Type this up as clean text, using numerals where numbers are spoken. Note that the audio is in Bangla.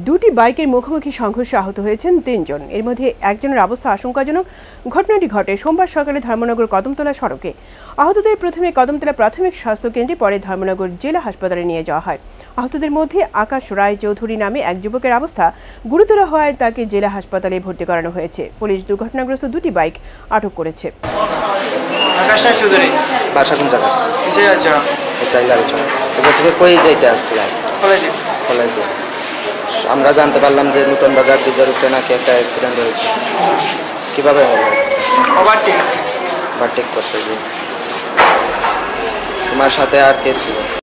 দুটি বাইকের মুখোমুখি সংঘর্ষে আহত হয়েছেন ৩ জন। এর মধ্যে একজনের অবস্থা আশঙ্কাজনক। ঘটনাটি ঘটে সোমবার সকালে ধর্মনগর কদমতলা সড়কে। আহতদের প্রথমে কদমতলা প্রাথমিক স্বাস্থ্য কেন্দ্রে, পরে ধর্মনগর জেলা হাসপাতালে নিয়ে যাওয়া হয়। আহতদের মধ্যে আকাশ রায় চৌধুরী নামে এক যুবকের অবস্থা গুরুতর হওয়ায় তাকে জেলা হাসপাতালে ভর্তি করানো হয়েছে। পুলিশ দুর্ঘটনাগ্রস্ত দুটি বাইক আটক করেছে। আকাশ রায় চৌধুরী বাসা কোন জায়গা? তুমি কই যাইতে আসছিলাম? কলেজে। আমরা জানতে পারলাম যে নতুন বাজার ব্রিজের উপরে নাকি একটা অ্যাক্সিডেন্ট হয়েছে। কিভাবে হলো? ওভারটেক করতে গিয়ে। তোমার সাথে আর কে ছিল?